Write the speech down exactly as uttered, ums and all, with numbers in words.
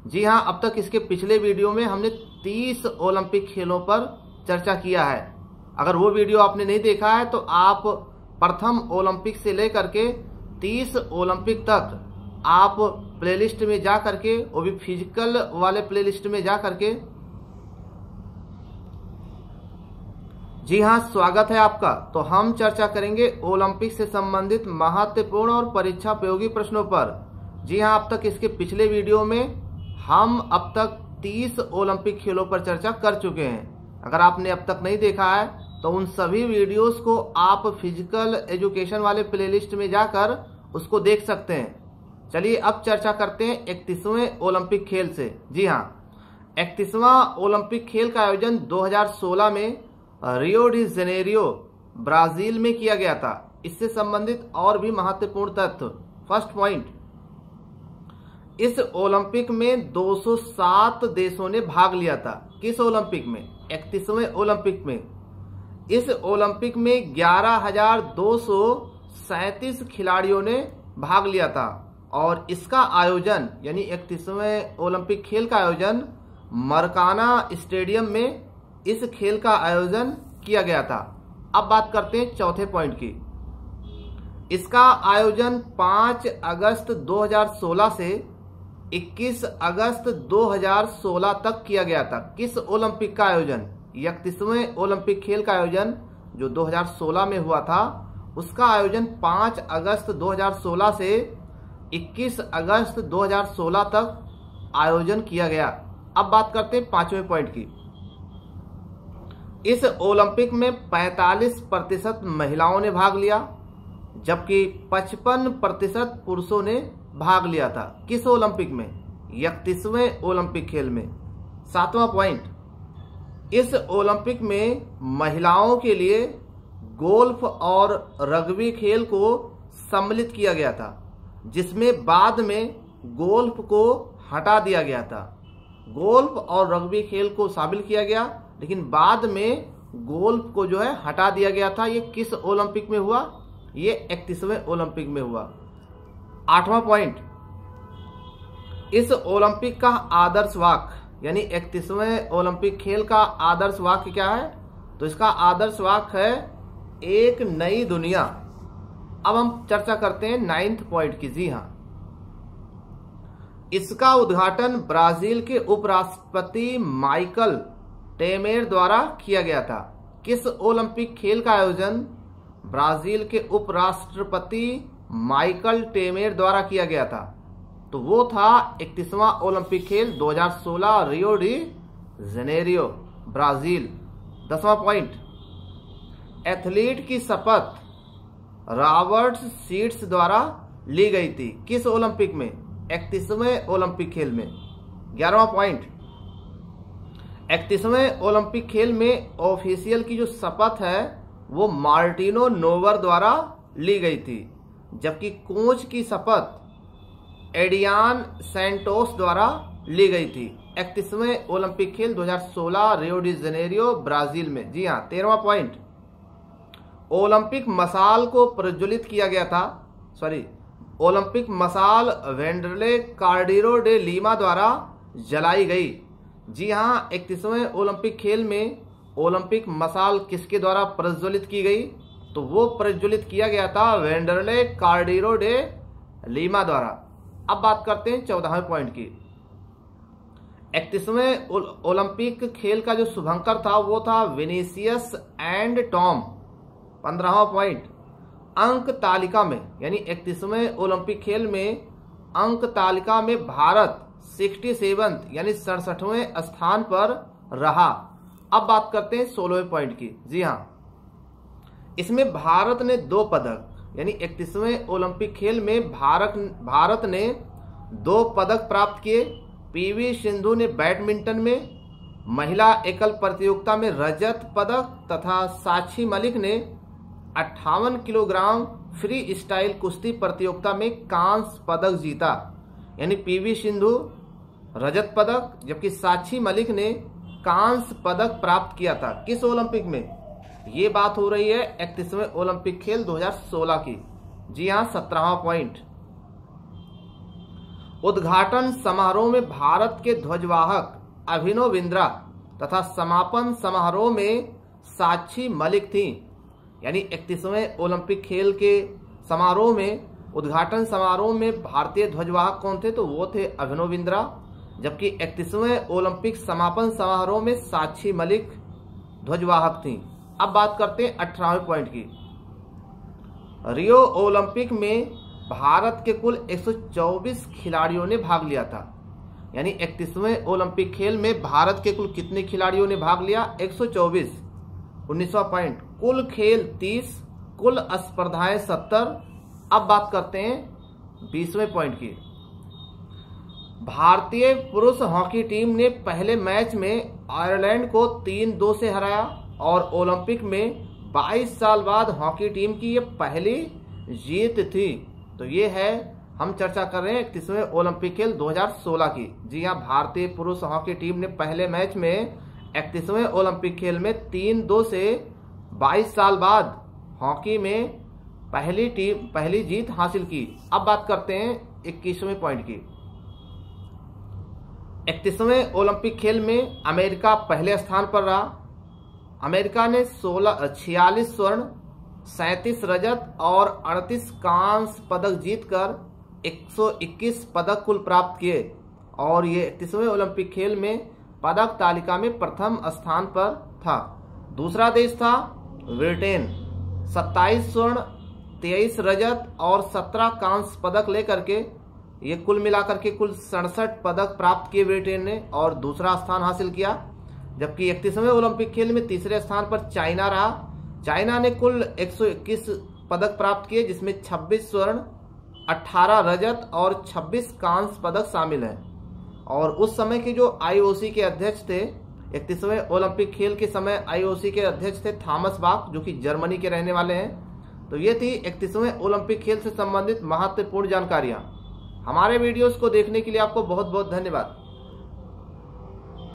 जी हाँ, अब तक इसके पिछले वीडियो में हमने तीस ओलंपिक खेलों पर चर्चा किया है। अगर वो वीडियो आपने नहीं देखा है तो आप प्रथम ओलंपिक से लेकर के तीस ओलंपिक तक आप प्लेलिस्ट में जा करके, वो भी फिजिकल वाले प्लेलिस्ट में जा करके, जी हाँ स्वागत है आपका। तो हम चर्चा करेंगे ओलंपिक से संबंधित महत्वपूर्ण और परीक्षा उपयोगी प्रश्नों पर। जी हाँ, अब तक इसके पिछले वीडियो में हम अब तक तीस ओलंपिक खेलों पर चर्चा कर चुके हैं। अगर आपने अब तक नहीं देखा है तो उन सभी वीडियोस को आप फिजिकल एजुकेशन वाले प्लेलिस्ट में जाकर उसको देख सकते हैं। चलिए अब चर्चा करते हैं इकतीसवें ओलंपिक खेल से। जी हाँ, इकतीसवां ओलंपिक खेल का आयोजन दो हज़ार सोलह में रियो डी जेनेरियो ब्राजील में किया गया था। इससे संबंधित और भी महत्वपूर्ण तथ्य। फर्स्ट पॉइंट, इस ओलंपिक में दो सौ सात देशों ने भाग लिया था। किस ओलंपिक में? इकतीसवें ओलंपिक में। इस ओलंपिक में ग्यारह हजार दो सौ सैंतीस खिलाड़ियों ने भाग लिया था और इसका आयोजन यानी इकतीसवें ओलंपिक खेल का आयोजन मरकाना स्टेडियम में इस खेल का आयोजन किया गया था। अब बात करते हैं चौथे पॉइंट की। इसका आयोजन पाँच अगस्त दो हज़ार सोलह से इक्कीस अगस्त दो हज़ार सोलह तक किया गया था। किस ओलंपिक का आयोजन? इकतीसवें ओलंपिक खेल का आयोजन जो दो हज़ार सोलह में हुआ था, उसका आयोजन पाँच अगस्त दो हज़ार सोलह से इक्कीस अगस्त दो हज़ार सोलह तक आयोजन किया गया। अब बात करते हैं पांचवें पॉइंट की। इस ओलंपिक में पैंतालीस प्रतिशत महिलाओं ने भाग लिया जबकि पचपन प्रतिशत पुरुषों ने भाग लिया था। किस ओलंपिक में? इकतीसवें ओलंपिक खेल में। सातवां पॉइंट, इस ओलंपिक में महिलाओं के लिए गोल्फ और रग्बी खेल को सम्मिलित किया गया था, जिसमें बाद में गोल्फ को हटा दिया गया था। गोल्फ और रग्बी खेल को शामिल किया गया लेकिन बाद में गोल्फ को जो है हटा दिया गया था। ये किस ओलंपिक में हुआ? ये इकतीसवें ओलंपिक में हुआ। आठवां पॉइंट, इस ओलंपिक का आदर्श वाक्य यानी इकतीसवें ओलंपिक खेल का आदर्श वाक्य क्या है? तो इसका आदर्श वाक्य है एक नई दुनिया। अब हम चर्चा करते हैं नाइन्थ पॉइंट की। जी हाँ, इसका उद्घाटन ब्राजील के उपराष्ट्रपति माइकल टेमेर द्वारा किया गया था। किस ओलंपिक खेल का आयोजन ब्राजील के उपराष्ट्रपति माइकल टेमेर द्वारा किया गया था? तो वो था इकतीसवां ओलंपिक खेल दो हज़ार सोलह रियो डी जेनेरियो ब्राजील। दसवां पॉइंट, एथलीट की शपथ रॉबर्ट सीड्स द्वारा ली गई थी। किस ओलंपिक में? इकतीसवें ओलंपिक खेल में। ग्यारहवां पॉइंट, इकतीसवें ओलंपिक खेल में ऑफिशियल की जो शपथ है वो मार्टिनो नोवर द्वारा ली गई थी जबकि कोच की शपथ एडियान सैंटोस द्वारा ली गई थी। इकतीसवें ओलंपिक खेल दो हज़ार सोलह रियो डी जेनेरियो ब्राजील में। जी हाँ। तेरहवां पॉइंट, ओलंपिक मसाल को प्रज्वलित किया गया था सॉरी ओलंपिक मसाल वेंडरले कार्डिरो डे लीमा द्वारा जलाई गई। जी हाँ, इकतीसवें ओलंपिक खेल में ओलंपिक मसाल किसके द्वारा प्रज्वलित की गई? तो वो प्रज्वलित किया गया था वेंडरले कार्डिरो डे लीमा द्वारा। अब बात करते हैं चौदहवें पॉइंट की। इकतीसवें ओलंपिक खेल का जो शुभंकर था वो था विनीसियस एंड टॉम। पंद्रहवां पॉइंट, अंक तालिका में यानी इकतीसवें ओलंपिक खेल में अंक तालिका में भारत सड़सठवें यानी सड़सठवें स्थान पर रहा। अब बात करते हैं सोलहवें पॉइंट की। जी हाँ, इसमें भारत ने दो पदक यानी इकतीसवें ओलंपिक खेल में भारत भारत ने दो पदक प्राप्त किए। पीवी सिंधु ने बैडमिंटन में महिला एकल प्रतियोगिता में रजत पदक तथा साक्षी मलिक ने अट्ठावन किलोग्राम फ्री स्टाइल कुश्ती प्रतियोगिता में कांस्य पदक जीता। यानी पीवी सिंधु रजत पदक जबकि साक्षी मलिक ने कांस्य पदक प्राप्त किया था। किस ओलंपिक में? ये बात हो रही है इकतीसवें ओलंपिक खेल दो हज़ार सोलह की। जी हाँ, सत्रहवां पॉइंट, उद्घाटन समारोह में भारत के ध्वजवाहक अभिनव बिंद्रा तथा समापन समारोह में साक्षी मलिक थी। यानी इकतीसवें ओलंपिक खेल के समारोह में, उद्घाटन समारोह में भारतीय ध्वजवाहक कौन थे? तो वो थे अभिनव बिंद्रा, जबकि इकतीसवें ओलंपिक समापन समारोह में साक्षी मलिक ध्वजवाहक थी। अब बात करते हैं अठारहवें पॉइंट की। रियो ओलंपिक में भारत के कुल एक सौ चौबीस खिलाड़ियों ने भाग लिया था। यानी इकतीसवें ओलंपिक खेल में भारत के कुल कितने खिलाड़ियों ने भाग लिया? एक सौ चौबीस। उन्नीसवां पॉइंट, कुल खेल तीस, कुल स्पर्धाएं सत्तर। अब बात करते हैं बीसवें पॉइंट की। भारतीय पुरुष हॉकी टीम ने पहले मैच में आयरलैंड को तीन दो से हराया और ओलंपिक में बाईस साल बाद हॉकी टीम की ये पहली जीत थी। तो ये है, हम चर्चा कर रहे हैं इकतीसवें ओलंपिक खेल दो हज़ार सोलह की। जी हाँ, भारतीय पुरुष हॉकी टीम ने पहले मैच में इकतीसवें ओलंपिक खेल में तीन दो से बाईस साल बाद हॉकी में पहली टीम पहली जीत हासिल की। अब बात करते हैं इक्कीसवें पॉइंट की। इकतीसवें ओलंपिक खेल में अमेरिका पहले स्थान पर रहा। अमेरिका ने सोलह छियालीस स्वर्ण, सैंतीस रजत और अड़तीस कांस्य पदक जीतकर एक सौ इक्कीस पदक कुल प्राप्त किए और ये इकतीसवें ओलंपिक खेल में पदक तालिका में प्रथम स्थान पर था। दूसरा देश था ब्रिटेन, सत्ताईस स्वर्ण, तेईस रजत और सत्रह कांस्य पदक लेकर के ये कुल मिलाकर के कुल सड़सठ पदक प्राप्त किए ब्रिटेन ने और दूसरा स्थान हासिल किया। जबकि इकतीसवें ओलंपिक खेल में तीसरे स्थान पर चाइना रहा। चाइना ने कुल एक सौ इक्कीस पदक प्राप्त किए, जिसमें छब्बीस स्वर्ण, अठारह रजत और छब्बीस कांस्य पदक शामिल हैं। और उस समय के जो आईओसी के अध्यक्ष थे, इकतीसवें ओलंपिक खेल के समय आईओसी के अध्यक्ष थे थॉमस बाख, जो कि जर्मनी के रहने वाले हैं। तो ये थी इकतीसवें ओलंपिक खेल से संबंधित महत्वपूर्ण जानकारियां। हमारे वीडियोस को देखने के लिए आपको बहुत बहुत धन्यवाद।